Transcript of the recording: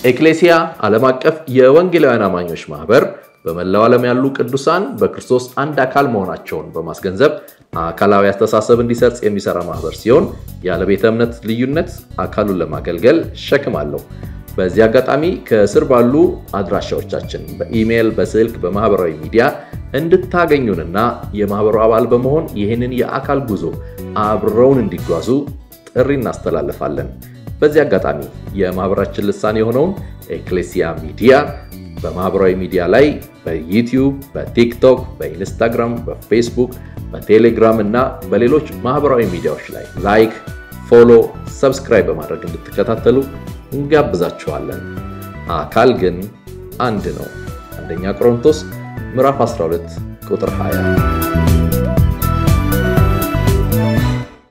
ኤክሌሲያ ዓለም አቀፍ የወንጌላውያን አማኞች ማህበር በመላው ዓለም ያሉ ቅዱሳን በክርስቶስ አንድ አካል መሆናቸውን በማስገንዘብ አካላዊ አስተሳሰብ እንዲሰርጽ የሚሰራ ማህበር ሲሆን ያለ ቤተ እምነት ልዩነት አካሉን ለማገልገል ሸክም አለው። በዚህ አጋጣሚ ከስር ባሉ አድራሻዎቻችን በኢሜል፣ በስልክ፣ በማህበራዊ ሚዲያ እንድታገኙንና የማህበሩ አባል በመሆን ይህንን የአካል ጉዞ አብረውን እንዲጓዙ ጥሪ እናስተላልፋለን። በዚህ አጋጣሚ የማህበራችን ልሳን የሆነውን ኤክሌሲያ ሚዲያ በማህበራዊ ሚዲያ ላይ በዩቲዩብ፣ በቲክቶክ፣ በኢንስታግራም፣ በፌስቡክ፣ በቴሌግራም እና በሌሎች ማህበራዊ ሚዲያዎች ላይ ላይክ፣ ፎሎ፣ ሰብስክራይብ በማድረግ እንድትከታተሉ እንጋብዛችኋለን። አካል ግን አንድ ነው። አንደኛ ቆሮንቶስ ምዕራፍ 12 ቁጥር 20